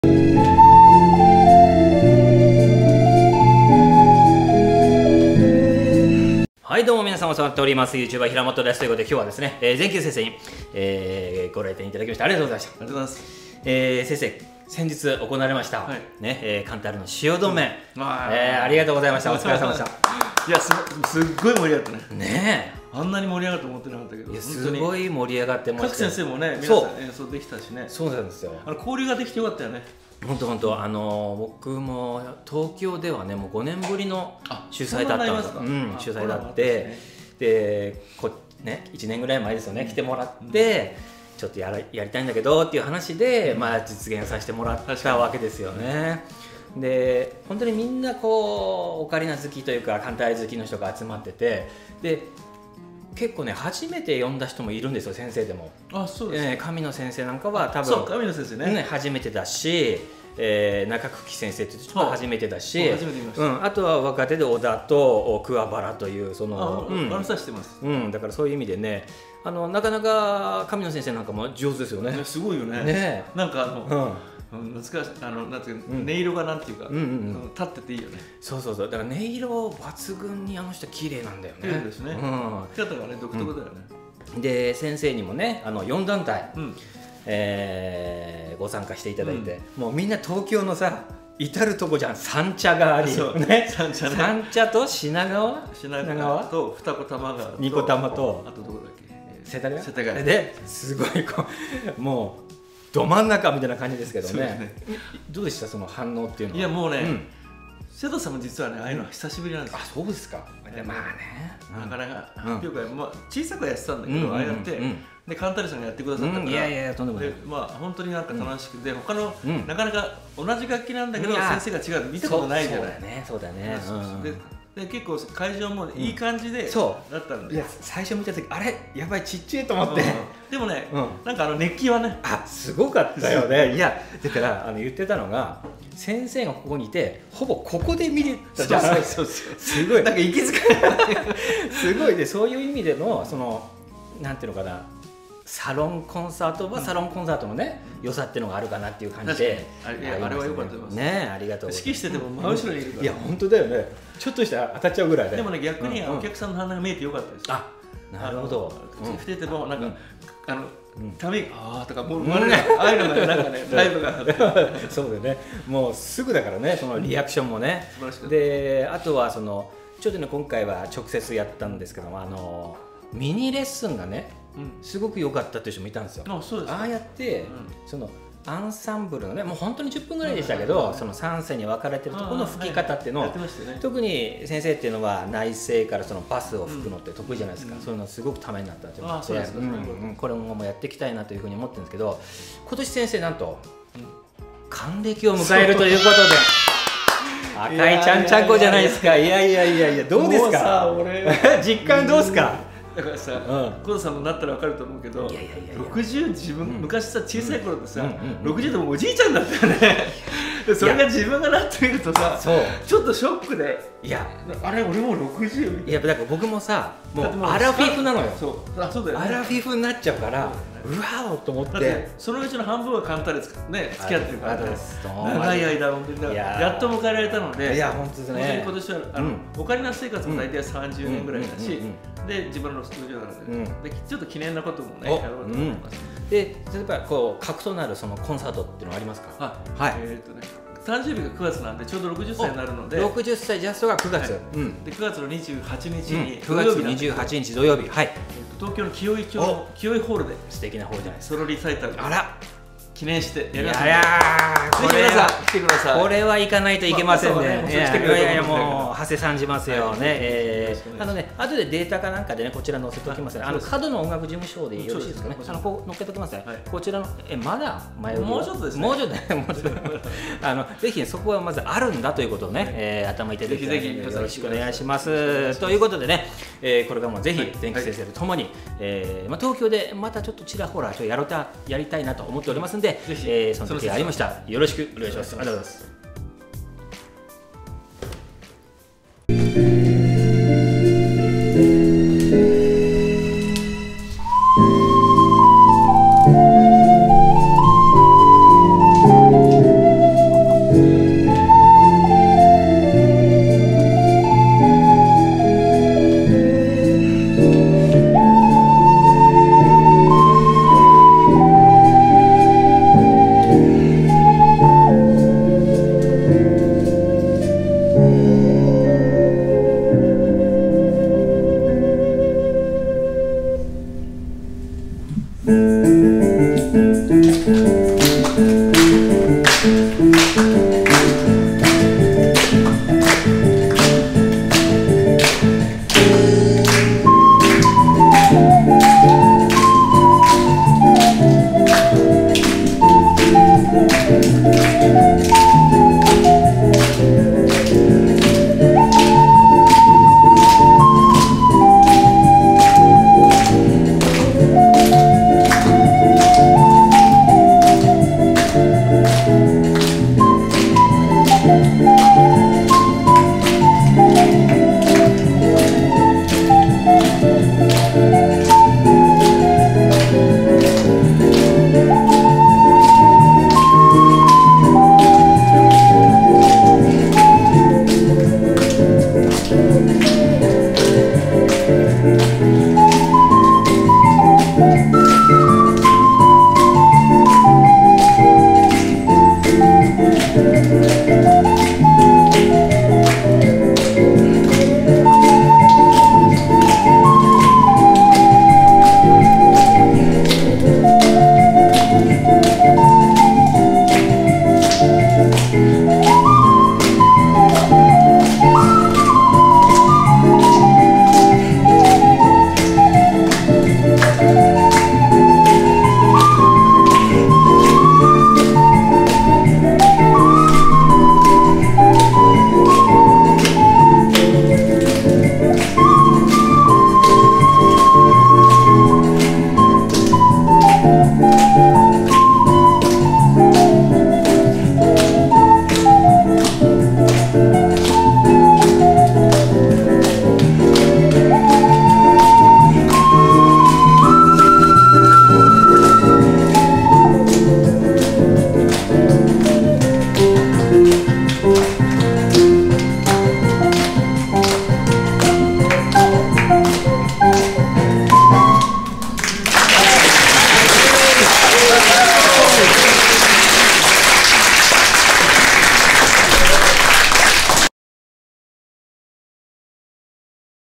はい、どうも皆さんお世話になっております。YouTuber 平本です。ということで今日はですね、全球先生に、ご来店いただきましてありがとうございました。 ありがとうございます。 先生、先日行われました、 はい、 ね、カンタールの汐留、ありがとうございました。お疲れ様でした。 いや、すっごい盛り上がったね。 ねえ。あんなに盛り上がると思ってなかったけど、 いやすごい盛り上がってました。 各先生もね、皆さん演奏できたしね。 そうなんですよ。 交流ができてよかったよね。 本当僕も東京ではね、もう5年ぶりの主催だったんです。主催だって、で、1年ぐらい前ですよね、来てもらって。ちょっとやりたいんだけどっていう話で、実現させてもらったわけですよね。で、本当にみんなこうオカリナ好きというかカンタール好きの人が集まってて、で結構ね、初めて呼んだ人もいるんですよ、先生でも。 あ、そうですね。 神野先生なんかは多分そう、神野先生ね、 初めてだし、中久木先生って人も初めてだし、あとは若手で小田と桑原というそのさしてます。 だからそういう意味でね、なかなか神野先生なんかも上手ですよね。 すごいよね。なんか難しい、なんていう音色がなんていうか立ってていいよね。 そうそうそう、だから音色抜群にあの人綺麗なんだよね。 綺麗ですね。弾き方がね独特だよね。 で先生にもね4団体ご参加していただいて、もうみんな東京のさ至るとこじゃん。三茶がありね、三茶と品川と二子玉川と二子玉とあとどこだっけ、 世田谷ですごいもうど真ん中みたいな感じですけどね。どうでしたその反応っていうのは。 いやもうね、瀬戸さんも実はね、ああいうの久しぶりなんですよ。 あ、そうですか。まあね、 なかなか発表会小さくやってたんだけど、ああやってでカンタールさんがやってくださったから、 いやいやとんでもない。 本当になんか楽しくて、他のなかなか同じ楽器なんだけど先生が違う見たことないじゃない。 そうだね。 で結構会場もいい感じでだったんで、 いや最初見た時あれやばいちっちゃいと思って、 でもね、なんか熱気はね、 すごかったよね。いやだから言ってたのが、先生がここにいてほぼここで見れたじゃん。すごいなんか息遣いすごいで、そういう意味でのそのなんていうのかな、サロンコンサートはサロンコンサートのね良さっていうのがあるかなっていう感じで、 あれは良かったですね。ありがとう。 指揮してても真後ろにいるから。 いや本当だよね。ちょっとしたら当たっちゃうぐらいで。 でもね、逆にお客さんの反応が見えて良かったです。 あ、なるほど。 口振っててもなんかためあーとかもうああいうのがなんかねライブがそうだよね。もうすぐだからね、そのリアクションもね。で、あとはそのちょっとね今回は直接やったんですけども、ミニレッスンがねすごく良かったっていう人もいたんですよ。ああやってそのアンサンブルのね、もう本当に10分ぐらいでしたけど、その3世に分かれてるところの吹き方っていうのを、特に先生っていうのは内声からそのバスを吹くのって得意じゃないですか。そういうのすごくためになったと思って、これもやっていきたいなというふうに思ってるんですけど、今年先生なんと還暦を迎えるということで。赤いちゃんちゃんこじゃないですか。いやどうですか。実感どうですか。 だからさ、コウさんもなったら分かると思うけど、60、自分昔さ小さい頃ってさ、60でもおじいちゃんだったよね。それが自分がなってみるとさ、ちょっとショックで、いやあれ俺もう60。 いやだから僕もさ、もうアラフィフなのよ。 そうだよね。 アラフィフになっちゃうから、うわーと思って。 そのうちの半分はカンタールね付き合ってるから、長い間本当にやっと迎えられたので、 いや本当ですね。 今年はオカリナ生活も大体30年ぐらいだし、で自分のスタジオなので、ちょっと記念なこともねやろうと思います。 で例えばこう核となるそのコンサートっていうのはありますか。はい。 誕生日が9月なんでちょうど60歳になるので、 60歳ジャストが9月で、9月の28日に 9月28日土曜日、はい、 東京の清井町の清井ホールで素敵なホールじゃないですか。 ソロリサイタル、 あら記念してやります。 いやこれ皆さん来てください。 これは行かないといけませんね。いやもう長谷さんじますよね。後でデータかなんかでねこちら載せておきますね。角の音楽事務所でよろしいですかね。こう載っけておきますね。こちらのまだ前もうちょっとですね。 もうちょっとぜひそこはまずあるんだということをね頭に入れていただいてよろしくお願いします。ということでね、これからもぜひ前期先生とともに東京でまたちょっとちらほらやりたいなと思っておりますんで。その時がありました。よろしくお願いします。ありがとうございます。